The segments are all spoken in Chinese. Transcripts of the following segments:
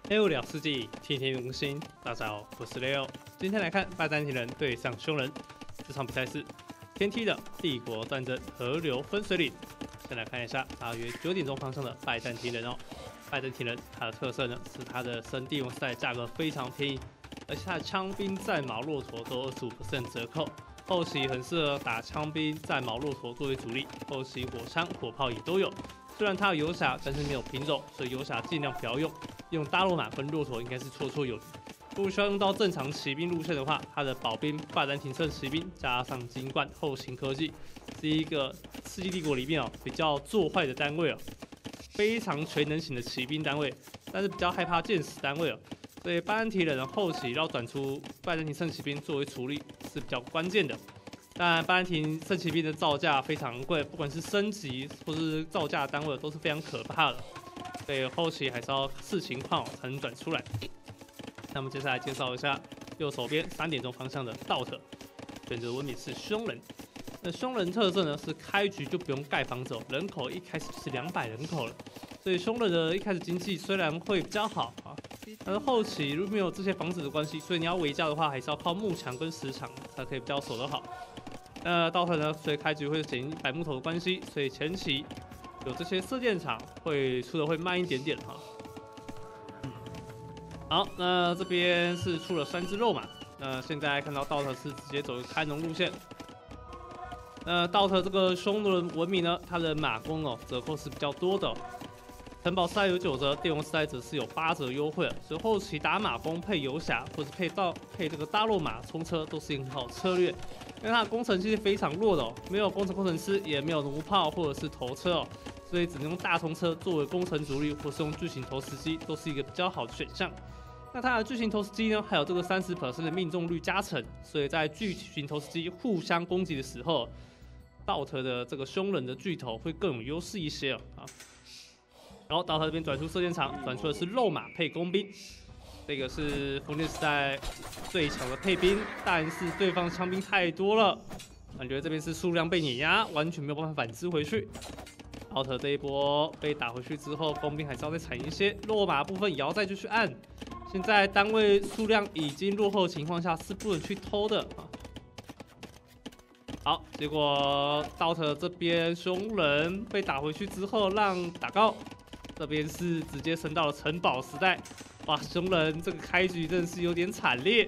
6世纪，天天更新。大家好，我是 Leo。今天来看拜占庭人对上匈人。这场比赛是天梯的帝国战争河流分水岭。先来看一下大约9点钟方向的拜占庭人哦。拜占庭人它的特色呢是它的升帝王时代价格非常便宜，而且它的枪兵、战矛、骆驼都25%折扣。后期很适合打枪兵、战矛、骆驼作为主力，后期火枪、火炮也都有。虽然它有游侠，但是没有品种，所以游侠尽量不要用。用大肉马跟骆驼应该是绰绰有余。如果需要用到正常骑兵路线的话，它的保兵拜占庭圣骑兵加上金冠后勤科技，是一个世纪帝国里面比较做坏的单位非常全能型的骑兵单位，但是比较害怕剑士单位所以拜占庭人后期要转出拜占庭圣骑兵作为主力是比较关键的。当然，拜占庭圣骑兵的造价非常贵，不管是升级或是造价单位都是非常可怕的。所以后期还是要视情况才能转出来。那么接下来介绍一下右手边3点钟方向的道特，选择文明是匈人。那匈人特色呢是开局就不用盖房子人口一开始就是200人口了，所以匈人的一开始经济虽然会比较好但是后期如果没有这些房子的关系，所以你要围剿的话还是要靠木墙跟石墙才可以比较守得好。道特呢，所以开局会减100木头的关系，所以前期有这些射箭场会出的会慢一点点好，那这边是出了3只肉马。那现在看到道特是直接走开农路线。道特这个匈奴文明呢，它的马弓折扣是比较多的城堡时代有9折，帝王时代则是有8折优惠所以后期打马弓配游侠或者配这个大肉马冲车都是一个很好的策略，因为它的工程其实非常弱的没有工程师，也没有弩炮或者是头车所以只能用大冲车作为工程主力，或是用巨型投石机都是一个比较好的选项。那它的巨型投石机呢，还有这个30% 的命中率加成，所以在巨型投石机互相攻击的时候，道特的这个匈人的巨头会更有优势一些然后道特这边转出射箭场，转出的是肉马配工兵，这个是封建时代最强的配兵，但是对方枪兵太多了，感觉这边是数量被碾压，完全没有办法反制回去。道特这一波被打回去之后，工兵还是要再产一些，肉马部分也要再继续按。现在单位数量已经落后的情况下，是不能去偷的好，结果道特这边匈人被打回去之后，让打高这边是直接升到了城堡时代。哇，匈人这个开局真的是有点惨烈。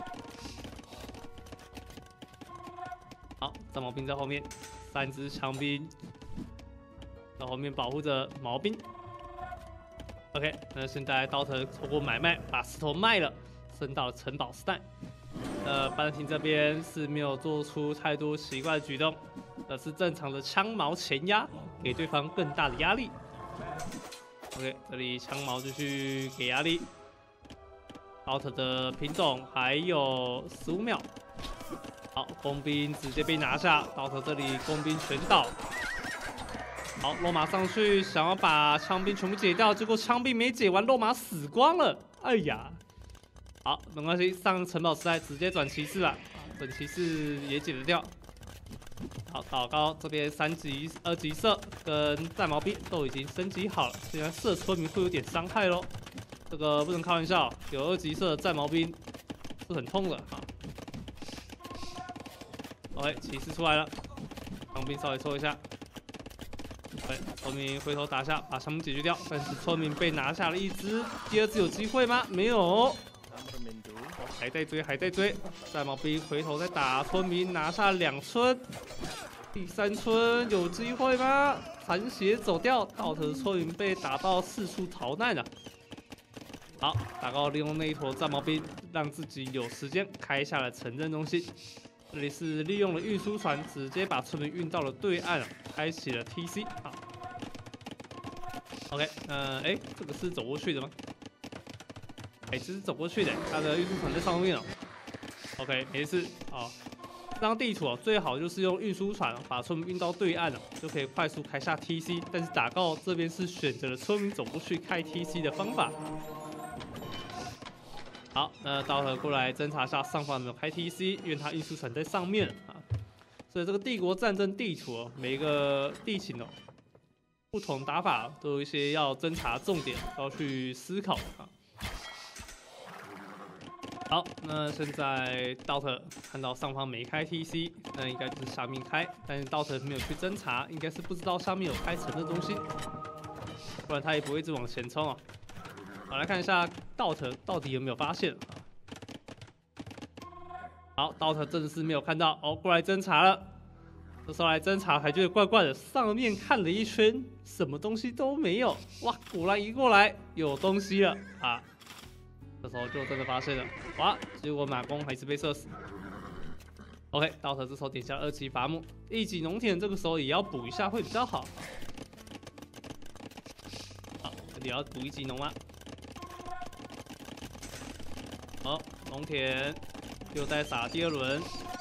好，战矛兵在后面，3只枪兵在后面保护着毛兵。OK， 那现在道特透过买卖把石头卖了，升到了城堡时代。拜占庭这边是没有做出太多奇怪的举动，而是正常的枪矛前压，给对方更大的压力。OK， 这里枪矛继续给压力。道特的品种还有15秒。好，工兵直接被拿下，道特这里工兵全倒。好，肉马上去想要把枪兵全部解掉，结果枪兵没解完，肉马死光了。哎呀，好，没关系，上城堡时代直接转骑士了，转骑士也解得掉。好，祷告这边2级射跟战矛兵都已经升级好了，虽然射村民会有点伤害咯，这个不能开玩笑，有2级射的战矛兵是很痛的OK， 骑士出来了，枪兵稍微抽一下。村民回头打下，把枪兵解决掉，但是村民被拿下了1只，第2只有机会吗？没有，还在追，还在追。战矛兵回头再打村民，拿下2村，第3村有机会吗？残血走掉，道特村民被打到四处逃难了。好，打高利用那一坨战矛兵，让自己有时间开下了城镇中心。这里是利用了运输船，直接把村民运到了对岸开启了 TC。好 ，OK， 这个是走过去的吗？这是走过去的，他的运输船在上面OK， 没事。好，这张地图最好就是用运输船把村民运到对岸就可以快速开下 TC。但是打告这边是选择了村民走过去开 TC 的方法。好，那道特过来侦查下上方有没有开 TC， 因为他运输船在上面所以这个帝国战争地图每一个地形不同打法都有一些要侦查重点，要去思考好，那现在 Dot 看到上方没开 TC， 那应该就是下面开，但是 Dot 没有去侦查，应该是不知道下面有开城镇中心，不然他也不会一直往前冲啊。好，来看一下 Dot 到底有没有发现。好 ，Dot 真的是没有看到，哦，过来侦查了。这时候来侦查才觉得怪怪的，上面看了一圈，什么东西都没有。哇，果然一过来有东西了啊！这时候就真的发现了，哇！结果马弓还是被射死。OK，Dot 这时候点下2级伐木，1级农田这个时候也要补一下会比较好。好，这里要补1级农吗？好，农田又再撒第2轮。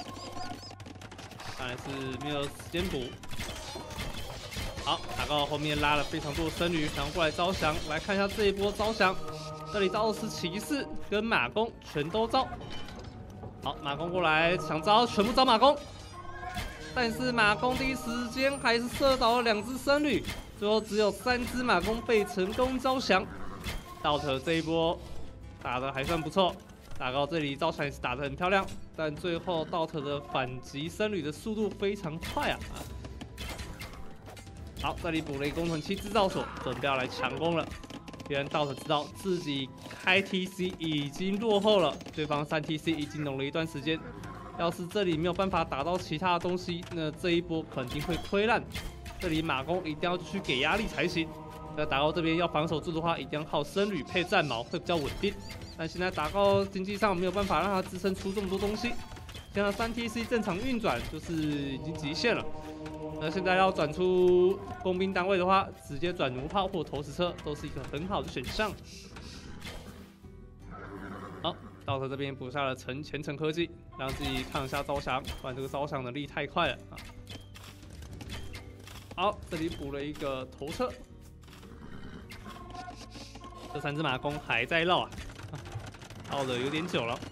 看来是没有时间补。好，打到后面拉了非常多的僧侣，想要过来招降。来看一下这一波招降，这里招的是骑士跟马弓，全都招。好，马弓过来想招，全部招马弓。但是马弓第一时间还是射倒了2只僧侣，最后只有3只马弓被成功招降。Dot 这一波打得还算不错。打到这里，招降也是打得很漂亮，但最后 Dot 的反击僧侣的速度非常快啊！好，这里补了一个工程器制造所，准备要来强攻了。既然 Dot 知道自己开 TC 已经落后了，对方3 TC 已经弄了一段时间，要是这里没有办法打到其他的东西，那这一波肯定会亏烂。这里马弓一定要去给压力才行。那打到这边要防守住的话，一定要靠僧侣配战矛会比较稳定。但现在打到经济上没有办法让它支撑出这么多东西，现在3 TC 正常运转就是已经极限了。那现在要转出工兵单位的话，直接转弩炮或投石车都是一个很好的选项。好，Dot这边补下了前程科技，让自己抗一下招降，不然这个招降能力太快了啊。好，这里补了一个头车，这3只马弓还在绕啊。绕的有点久了。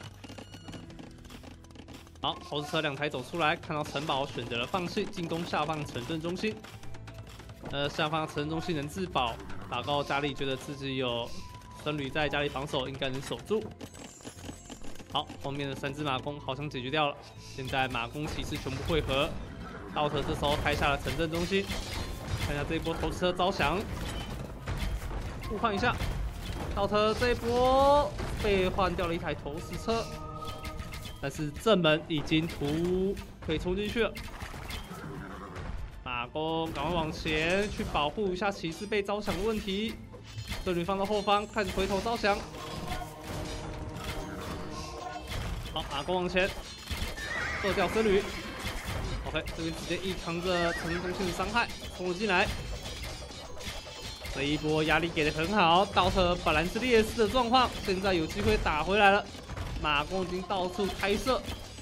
好，投石车2台走出来，看到城堡，选择了放弃，进攻下方城镇中心。下方城镇中心能自保，打到家里觉得自己有僧侣在家里防守，应该能守住。好，后面的3只马弓好像解决掉了，现在马弓骑士全部汇合。Dot这时候开下了城镇中心，看一下这一波投石车招降，互换一下。Dot这一波被换掉了一台投石车，但是正门已经可以冲进去了。马弓赶快往前去保护一下骑士被招降的问题。僧侣放到后方，开始回头招降。好，马弓往前射掉僧侣。OK， 这边直接一扛着城镇中心的伤害冲了进来。这一波压力给的很好 ，Dot 本来是劣势的状况，现在有机会打回来了。马弓已经到处开射，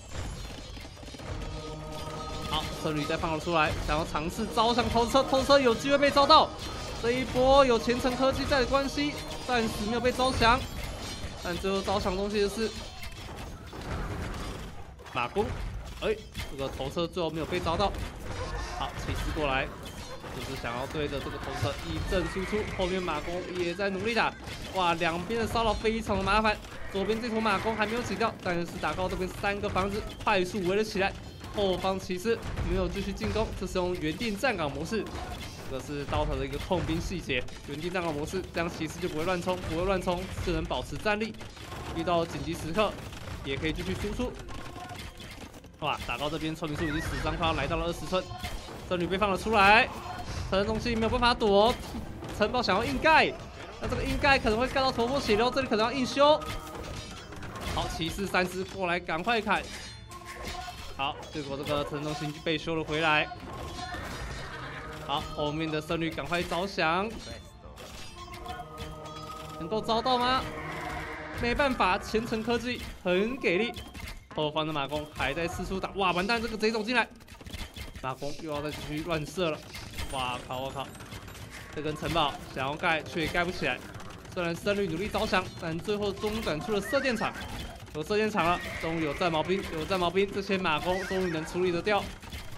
好，僧侣再放了出来，想要尝试招向投车，投车有机会被招到。这一波有前程科技在的关系，暂时没有被招降，但最后招降东西的是马弓。这个投车最后没有被招到。好，骑士过来。就是想要对着这个投射一阵输出，后面马弓也在努力打，哇，两边的骚扰非常的麻烦。左边这头马弓还没有起掉，但是打到这边3个房子快速围了起来，后方骑士没有继续进攻，这是用原定站岗模式，这个是 Dot 的一个控兵细节，原定站岗模式，这样骑士就不会乱冲，就能保持战力，遇到紧急时刻也可以继续输出。哇，打到这边村民数已经死伤快要来到了20村，僧侣被放了出来。城镇中心没有办法躲，城堡想要硬盖，那这个硬盖可能会盖到头破血流，这里可能要硬修。好，骑士3只过来，赶快砍。好，结果这个城镇中心被修了回来。好，后面的僧侣赶快招降，能够招到吗？没办法，前程科技很给力。后方的马弓还在四处打，哇，完蛋，这个贼走进来，马弓又要再继续乱射了。哇靠！我靠！这根城堡想要盖却也盖不起来。虽然僧侣努力招降，但最后中转出了射箭场，有射箭场了，终于有战矛兵，这些马弓终于能处理得掉。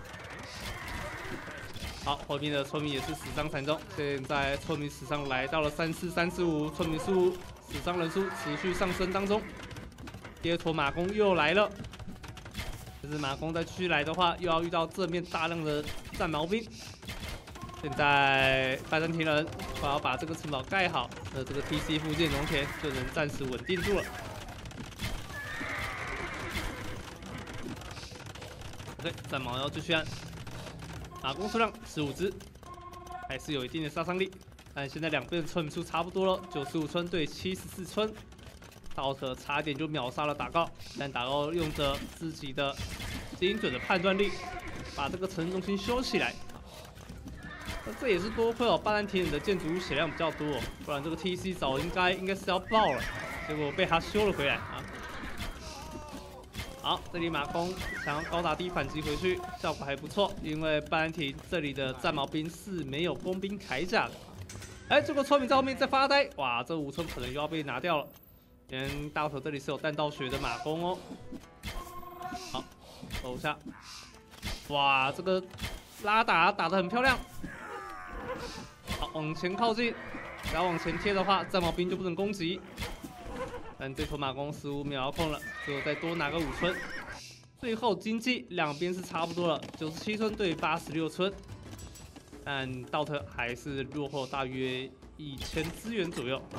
好，后面的村民也是死伤惨重，现在村民死伤来到了34、35，村民数死伤人数持续上升当中。 第二坨马弓又来了。这只马弓再继续来的话，又要遇到正面大量的战矛兵。现在拜占庭人快要把这个城堡盖好，这个 TC 附近农田就能暂时稳定住了。OK， 战矛要继续按，马弓数量15只，还是有一定的杀伤力。但现在两边的村民数差不多了，95村对74村。道特差点就秒杀了打高，但打高用着自己的精准的判断力，把这个城镇中心修起来。那这也是多亏拜占庭人的建筑物血量比较多，不然这个 TC 早应该是要爆了，结果被他修了回来啊。好，这里马弓想要高打低反击回去，效果还不错，因为拜占庭这里的战矛兵是没有工兵铠甲的。哎，这个村民在后面在发呆，哇，这5村可能又要被拿掉了。大头这里是有弹道学的马弓哦。好，走一下。哇，这个拉打打得很漂亮。好，往前靠近，只要往前贴的话，战矛兵就不能攻击。但这头马弓15秒要控了，最后再多拿个5村。最后经济两边是差不多了，97村对86村，但道特还是落后大约1000资源左右。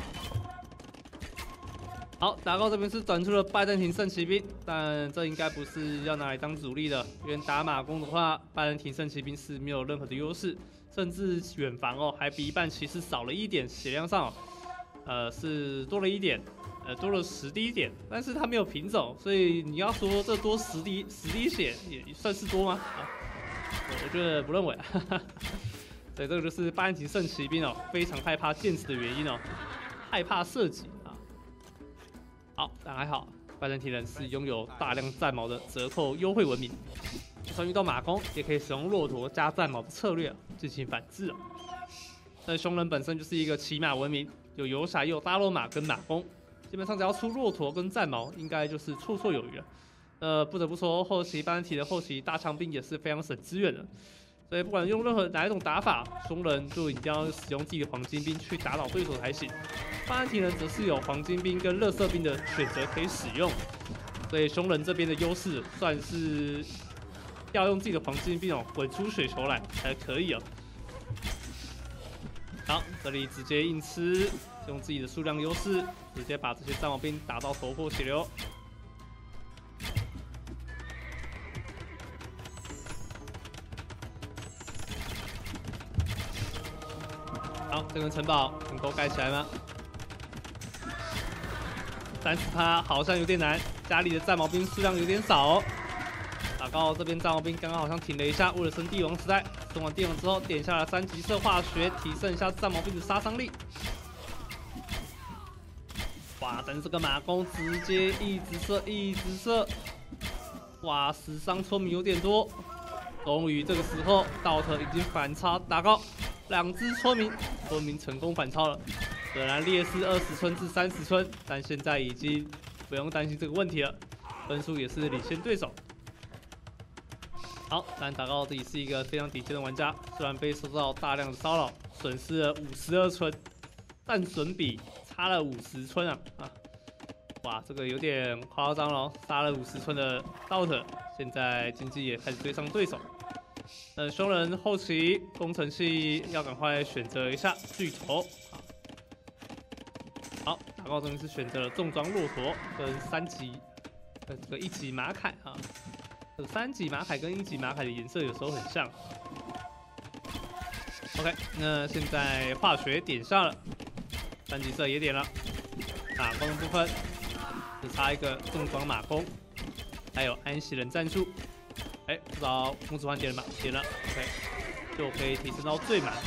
好，打高这边是转出了拜占庭圣骑兵，但这应该不是要拿来当主力的，因为打马弓的话，拜占庭圣骑兵是没有任何的优势，甚至远防哦还比一般骑士少了1点，血量上是多了1点，多了10滴点，但是他没有平走，所以你要说这多10滴血也算是多吗？我觉得不认为。对，这个就是拜占庭圣骑兵哦，非常害怕剑士的原因哦，害怕射击。好，但还好，拜占庭人是拥有大量战矛的折扣优惠文明，就算遇到马弓，也可以使用骆驼加战矛的策略进行反制。但匈人本身就是一个骑马文明，有游侠，也有大肉马跟马弓，基本上只要出骆驼跟战矛，应该就是绰绰有余了。不得不说，后期拜占庭的后期大枪兵也是非常省资源的。所以不管用任何哪一种打法，匈人就一定要使用自己的黄金兵去打倒对手才行。拜占庭人则是有黄金兵跟垃圾兵的选择可以使用，所以匈人这边的优势算是要用自己的黄金兵滚出血球来才可以哦。好，这里直接硬吃，用自己的数量优势，直接把这些战矛兵打到头破血流。好，这个城堡能够盖起来吗？30%好像有点难，家里的战矛兵数量有点少哦。打高这边战矛兵刚刚好像停了一下，为了升帝王时代，升完帝王之后点下了3级色化学，提升一下战矛兵的杀伤力。哇，但是这个马弓直接一直射，哇，死伤村民有点多。终于这个时候，道特已经反超打高，2只村民成功反超了。虽然劣势20村至30村，但现在已经不用担心这个问题了，分数也是领先对手。好，但打高自己是一个非常顶尖的玩家，虽然被受到大量的骚扰，损失了52村，战损比差了50村啊！哇，这个有点夸张了，杀了50村的道特，现在经济也开始追上对手。匈人后期工程系要赶快选择一下巨头。好，打高这边是选择了重装骆驼跟3级，这个1级马铠啊。这个3级马铠跟1级马铠的颜色有时候很像。OK， 那现在化学点上了，3级色也点了，马弓的部分只差一个重装马弓，还有安息人战术。哎，不知道木子环点了吗？点了 ，OK， 就可以提升到最满。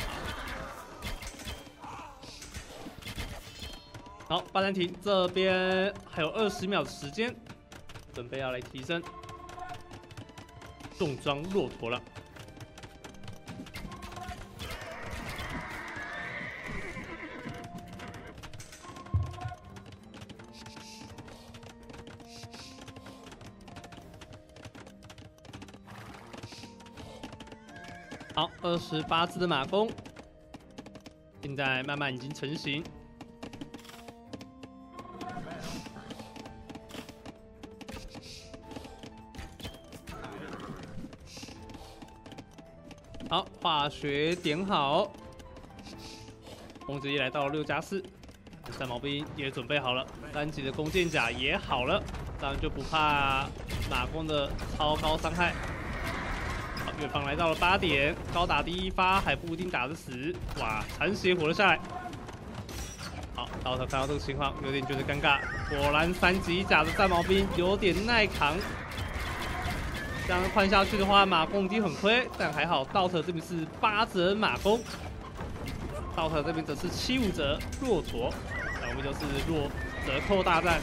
好，拜占庭这边还有20秒的时间，准备要来提升重装骆驼了。好，28只的马弓，现在慢慢已经成型。 好，化学点好，攻击力来到6+4，战矛兵也准备好了，3级的弓箭甲也好了，这样就不怕马弓的超高伤害。好，远方来到了8点，高打第一发还不一定打得死，哇，残血活了下来。好，刀头看到这个情况，有点觉得尴尬。果然3级甲的战矛兵有点耐扛。这样换下去的话，马弓一定很亏，但还好道特这边是8折马弓，道特这边则是75折骆驼，那我们就是折扣大战。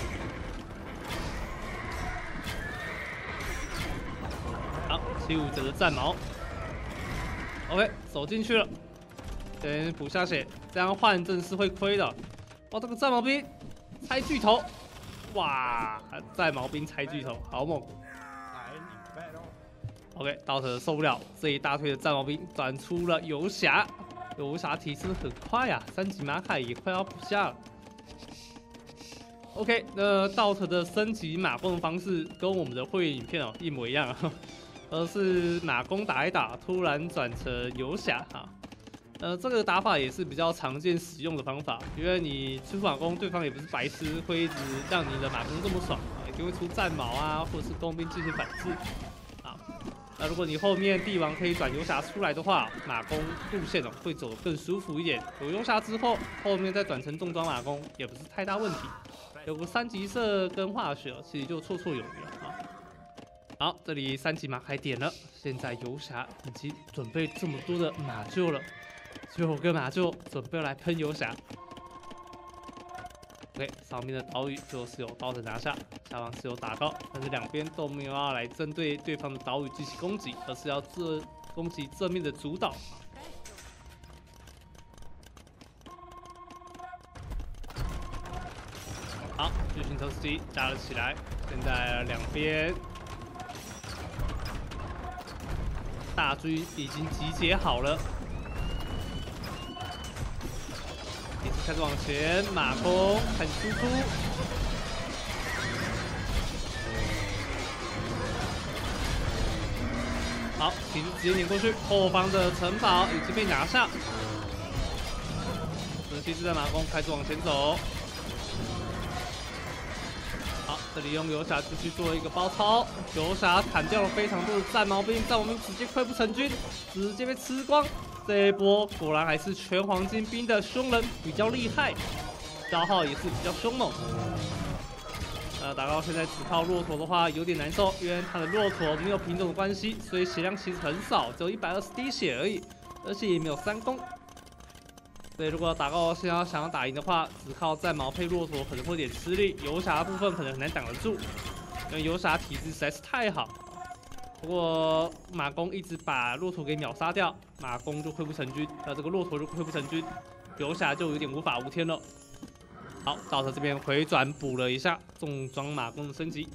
好，75折的战矛 ，OK， 走进去了，先补下血，这样换真是会亏的。哇，这个战矛兵拆巨头，哇，战矛兵拆巨头，好猛！ OK， 道特受不了这一大堆的战矛兵，转出了游侠。游侠提升很快呀，3级马凯也快要补下了。OK， 那道特的升级马弓的方式跟我们的会员影片一模一样，是马弓打一打，突然转成游侠哈。这个打法也是比较常见使用的方法，因为你出马弓，对方也不是白痴，会一直让你的马弓这么爽，一定会出战矛啊，或者是弓兵进行反制。 那如果你后面帝王可以转游侠出来的话，马弓路线会走得更舒服一点。有游侠之后，后面再转成重装马弓也不是太大问题。有个3级射跟化学，其实就绰绰有余了啊。好，这里3级马开点了，现在游侠已经准备这么多的马厩了，9个马厩准备来喷游侠。OK， 上面的岛屿就是由刀子拿下，下方是有打高，但是两边都没有要来针对对方的岛屿进行攻击，而是要攻击正面的主岛。好，巨型投石机加了起来，现在两边大军已经集结好了。 开始往前，马弓开始输出。好，骑士直接碾过去，后方的城堡已经被拿下。骑士的马弓开始往前走。好，这里用游侠继续做一个包抄，游侠砍掉了非常多的战矛兵，战矛兵直接溃不成军，直接被吃光。 这一波果然还是全黄金兵的凶人比较厉害，消耗也是比较凶猛。打到现在只靠骆驼的话有点难受，因为他的骆驼没有品种的关系，所以血量其实很少，只有120滴血而已，而且也没有3攻。所以如果打到想要打赢的话，只靠战矛配骆驼可能会有点吃力，游侠的部分可能很难挡得住，因为游侠体质实在是太好。 不过马弓一直把骆驼给秒杀掉，马弓就溃不成军，这个骆驼就溃不成军，游侠就有点无法无天了。好，道特这边回转补了一下重装马弓的升级。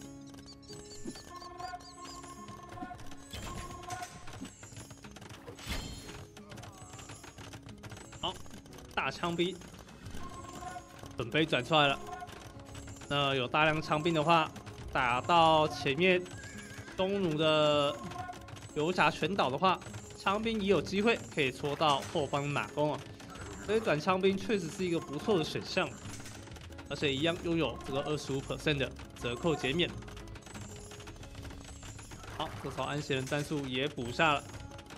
好，大枪兵准备转出来了。那有大量枪兵的话，打到前面。 东奴的游侠全倒的话，枪兵也有机会可以戳到后方马弓啊，所以转枪兵确实是一个不错的选项，而且一样拥有这个25% 的折扣减免。好，这艘安息人战术也补下了，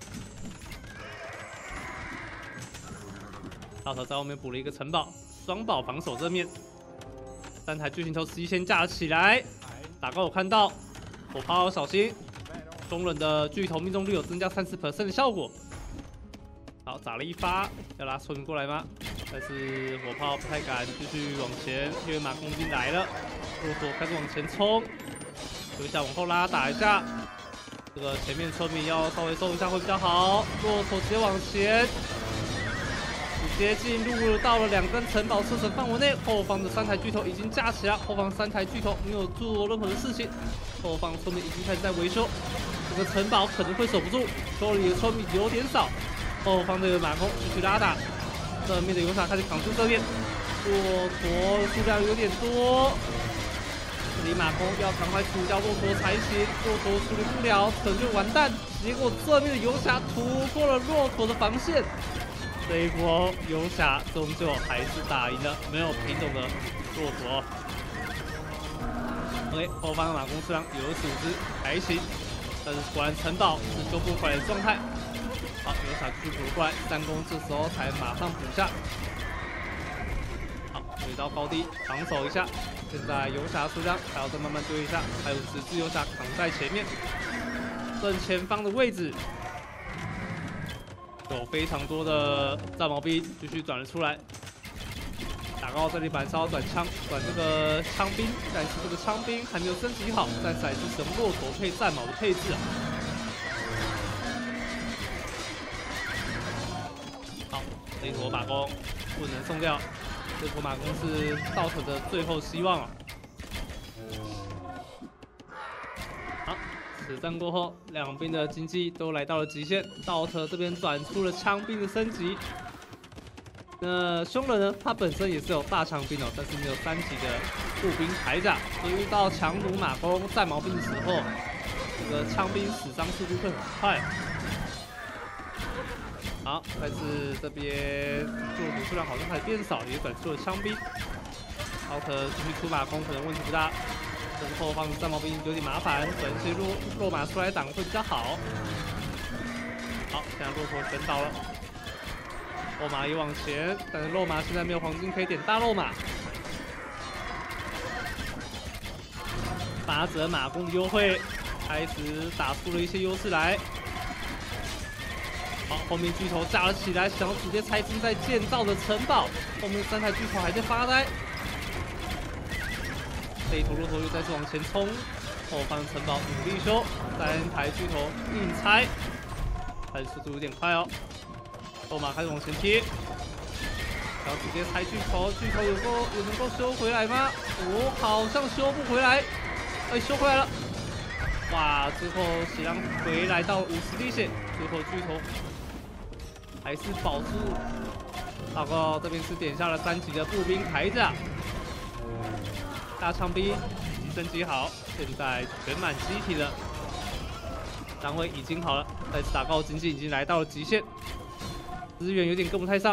道特在后面补了一个城堡，双堡防守正面，3台巨型投石机先架了起来，打高我看到。 火炮要小心，中人的巨头命中率有增加30% 的效果。好，打了一发，要拉村民过来吗？但是火炮不太敢继续往前，因为马弓兵来了。骆驼开始往前冲，有一下往后拉，打一下。这个前面村民要稍微收一下会比较好。骆驼直接往前，直接进入到了2根城堡射程范围内。后方的3台巨头已经架起来，后方3台巨头没有做任何的事情。 后方村民已经开始在维修，这个城堡可能会守不住，手里的村民有点少。后方的马弓继续拉打，正面的游侠开始扛住这边，骆驼数量有点多， 这里马弓要赶快除掉骆驼才行，骆驼处理不了，可就完蛋。结果这边的游侠突破了骆驼的防线，这一波游侠终究还是打赢了没有品种的骆驼。OK， 后方的马弓数量有组织，还行，但是果然城堡是修不回来的状态。好，游侠继续补过来，战弓这时候才马上补下。好，回到高地防守一下。现在游侠数量还要再慢慢堆一下，还有10只游侠扛在前面，正前方的位置有非常多的战矛兵继续转了出来。打高这里板烧转这个枪兵，但是这个枪兵还没有升级好，但是还是使用骆驼配战矛的配置啊。好，这一坨马弓不能送掉。这坨马弓是道特的最后希望了。好，此战过后，两边的经济都来到了极限。道特这边转出了枪兵的升级。那凶人呢？他本身也是有大枪兵哦，但是没有3级的步兵铠甲，所以遇到强弩马弓、战矛兵的时候，这个枪兵死伤速度会很快。好，但是这边骆驼数量好像还变少，也转出了枪兵。奥特继续出马弓可能问题不大，但是后方的战矛兵有点麻烦，转一些落马出来挡会比较好。好，现在骆驼全倒了，落马也往前，但是落马现在没有黄金可以点大落马。8折马弓的优惠开始打出了一些优势来。好，后面巨头架了起来，想要直接拆进在建造的城堡。后面3台巨头还在发呆。这一坨骆驼又再次往前冲，后方城堡努力修，3台巨头硬拆，但是速度有点快哦。后马开始往前贴，想要直接拆巨头，巨头有能够修回来吗？哦，好像修不回来。哎，修回来了。哇，最后血量回来到50滴血，最后巨头还是保住。报告这边是点下了3级的步兵铠甲，大枪兵已经升级好，现在全满机体了，单位已经好了，但是打高经济已经来到了极限，资源有点跟不太上，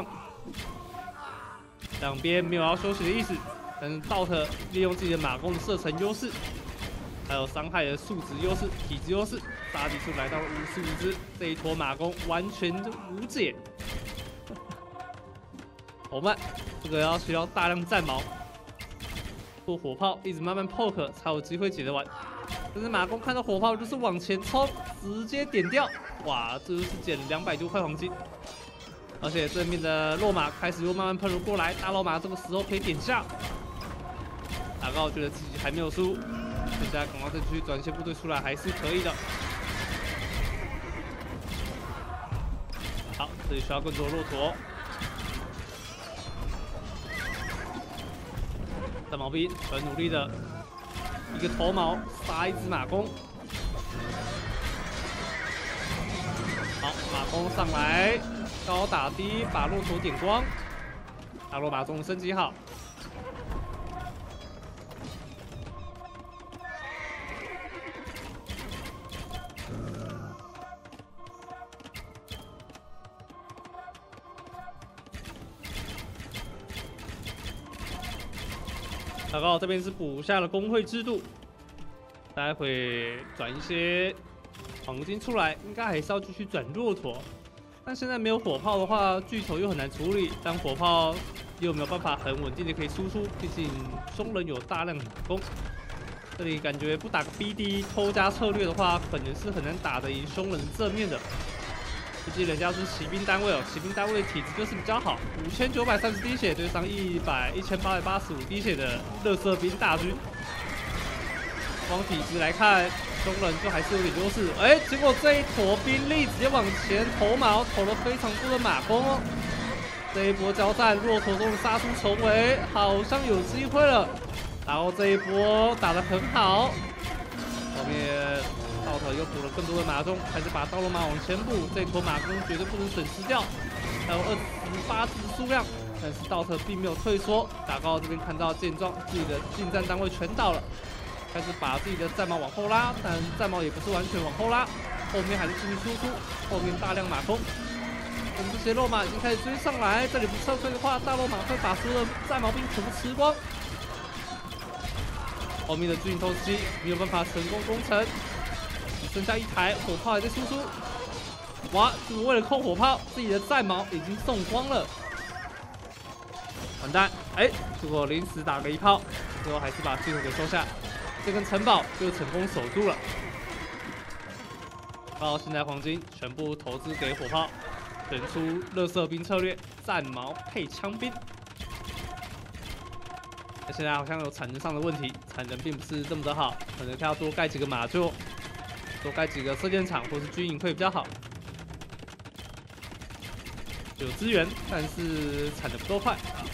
两边没有要休息的意思，但是道特利用自己的马弓的射程优势。还有伤害的数值优势、体质优势，杀敌数来到了55只，这一坨马弓完全就无解。好慢，这个要需要大量战矛，做火炮一直慢慢 poke 才有机会解得完。但是马弓看到火炮就是往前冲，直接点掉，哇，这就是减200多块黄金。而且正面的落马开始又慢慢喷了过来，大落马这个时候可以点下。打高觉得自己还没有输。现在赶快再去转一些部队出来还是可以的。好，这里需要更多骆驼。战矛兵很努力的，一个头矛杀1只马弓。好，马弓上来，高打低，把骆驼点光。大罗马终于升级好。大高这边是补下了工会制度，待会转一些黄金出来，应该还是要继续转骆驼。但现在没有火炮的话，巨头又很难处理，但火炮又没有办法很稳定的可以输出，毕竟凶人有大量马弓。这里感觉不打个 BD 偷家策略的话，可能是很难打得赢凶人正面的。毕竟人家是骑兵单位哦，骑兵单位体质就是比较好，5930滴血对上1885滴血的垃圾兵大军。光体质来看，凶人就还是有点优势。哎，结果这一坨兵力直接往前投矛，投了非常多的马弓哦。这一波交战，骆驼终于杀出重围，好像有机会了。然后这一波打得很好，后面。道特又补了更多的马弓，开始把道罗马往前补，这坨马弓绝对不能损失掉。还有28只的数量，但是道特并没有退缩。打高这边看到见状，自己的近战单位全倒了， 开始把自己的战矛往后拉，但战矛也不是完全往后拉，后面还是继续输出，后面大量马攻。这些肉马已经开始追上来，这里不撤退的话，大肉马会把所有的战矛兵全部吃光。后面的巨型偷袭没有办法成功攻城，只剩下一台火炮还在输出。哇，就是为了扣火炮，自己的战矛已经送光了。完蛋！结果临时打个一炮，最后还是把巨头给收下，这根城堡就成功守住了。到现在黄金全部投资给火炮，选出垃圾兵策略，战矛配枪兵。那现在好像有产能上的问题，产能并不是这么的好，可能要多盖几个马厩，多盖几个射箭场或是军营会比较好。有资源，但是产的不够快。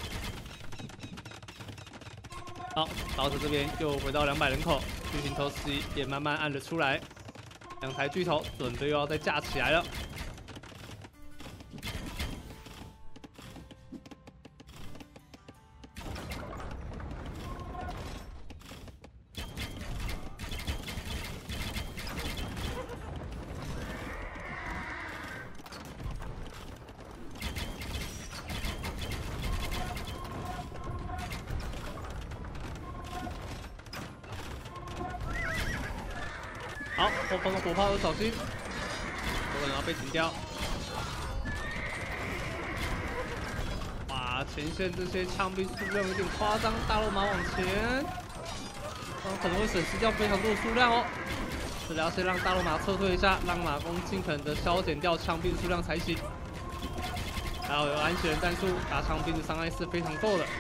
好，刀子这边又回到200人口，巨型投袭也慢慢按了出来，2台巨头准备又要再架起来了。好，后方的火炮要小心，有可能要被停掉。哇，前线这些枪兵数量有点夸张，大肉马往前，可能会损失掉非常多的数量哦。这里要先让大肉马撤退一下，让马弓尽可能的消减掉枪兵数量才行。还要有安全战术，打枪兵的伤害是非常够的。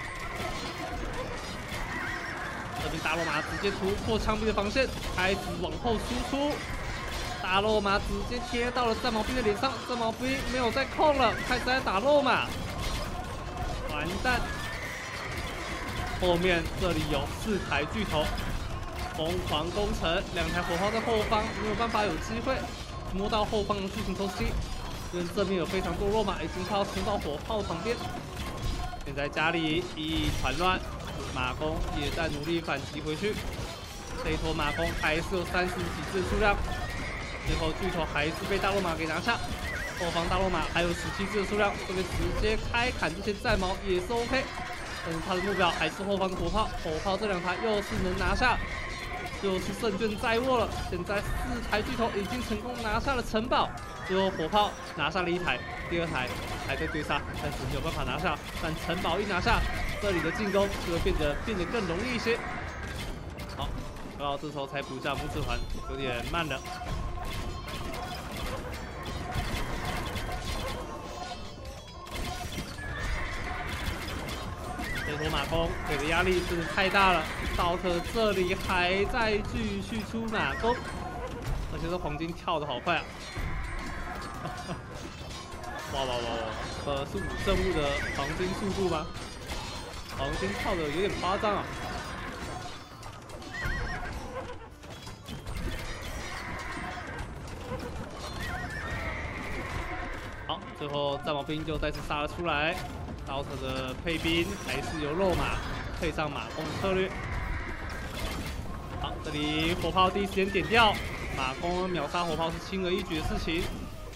这边大肉马直接突破枪兵的防线，开始往后输出。大肉马直接贴到了战矛兵的脸上，战矛兵没有再控了，开始在打肉马。完蛋！后面这里有4台巨头，疯狂攻城，2台火炮在后方，没有办法有机会摸到后方的巨型偷袭。因为这边有非常多肉马，已经快要冲到火炮旁边。现在家里一团乱。马弓也在努力反击回去，这一坨马弓还是有30几只的数量，最后巨头还是被大肉马给拿下，后方大肉马还有17只的数量，这边直接开砍这些战矛也是 OK， 但是他的目标还是后方的火炮，火炮这2台又是能拿下，就是胜券在握了。现在4台巨头已经成功拿下了城堡，最后火炮拿下了1台，第2台还在追杀，但是没有办法拿下，但城堡一拿下，这里的进攻就会变得更容易一些。好，然后这时候才补下拇指环，有点慢了。这坨马弓给的压力真的太大了，道特这里还在继续出马弓，而且这黄金跳得好快啊！哇！是5圣物的黄金速度吗？黄金跳的有点夸张啊！好，最后战矛兵就再次杀了出来。刀特的配兵还是由肉马配上马弓的策略。好，这里火炮第一时间点掉，马弓秒杀火炮是轻而易举的事情。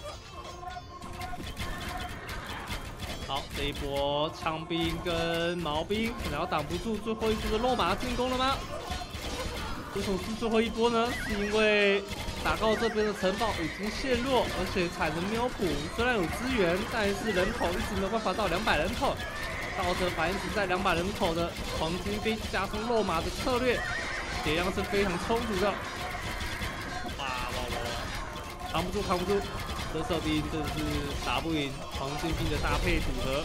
好，这一波枪兵跟矛兵可能要挡不住最后一波的肉马进攻了吗？为什么是最后一波呢？是因为打高这边的城堡已经陷落，而且产能没有补。虽然有资源，但是人口一直没有办法到200人口。道特反映只在200人口的黄金兵加上肉马的策略，血量是非常充足的。哇！扛不住！这射兵真是打不赢黄金兵的搭配组合，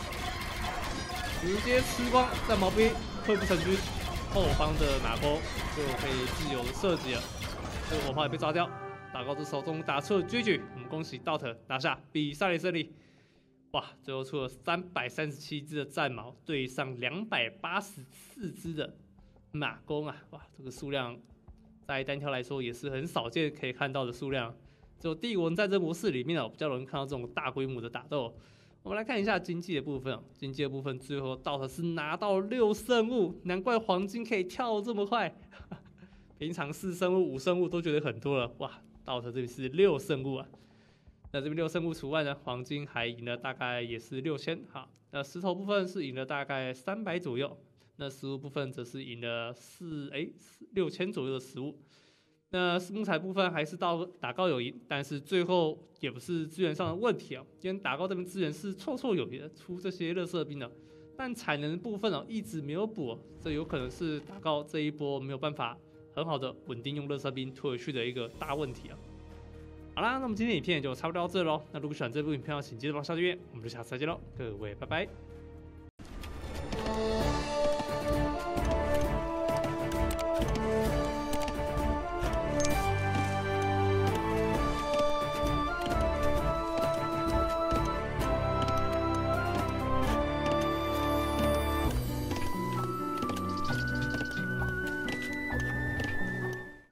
直接吃光战矛兵，溃不成军。后方的马弓就可以自由的射击了，这个火炮也被抓掉。打高子手中打出了狙，我们恭喜道特拿下比赛的胜利。哇，最后出了337只的战矛对上284只的马弓啊！哇，这个数量在单挑来说也是很少见可以看到的数量。只有帝国战争模式里面比较容易看到这种大规模的打斗。我们来看一下经济的部分，经济的部分最后道特是拿到6圣物，难怪黄金可以跳这么快。 平常4胜务、5胜务都觉得很多了，哇，到这边是6胜务啊。那这边6胜务除外呢，黄金还赢了大概也是6000，好，那石头部分是赢了大概300左右，那食物部分则是赢了6000左右的食物。那木材部分还是到打高有赢，但是最后也不是资源上的问题啊，因为打高这边资源是绰绰有余的，出这些垃圾兵的，但产能的部分一直没有补，这有可能是打高这一波没有办法很好的稳定用垃圾兵推回去的一个大问题啊。好啦，那我们今天影片也就差不多到这喽。那如果喜欢这部影片，请记得帮我下订阅，我们就下次再见喽，各位拜拜。